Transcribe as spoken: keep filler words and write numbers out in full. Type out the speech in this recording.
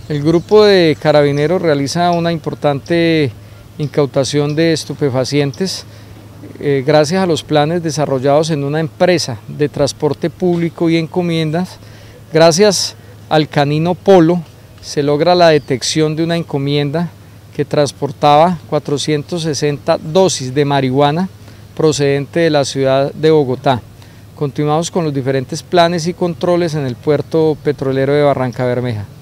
El grupo de carabineros realiza una importante incautación de estupefacientes eh, gracias a los planes desarrollados en una empresa de transporte público y encomiendas. Gracias al canino Polo se logra la detección de una encomienda que transportaba cuatrocientas sesenta dosis de marihuana procedente de la ciudad de Bogotá. Continuamos con los diferentes planes y controles en el puerto petrolero de Barrancabermeja.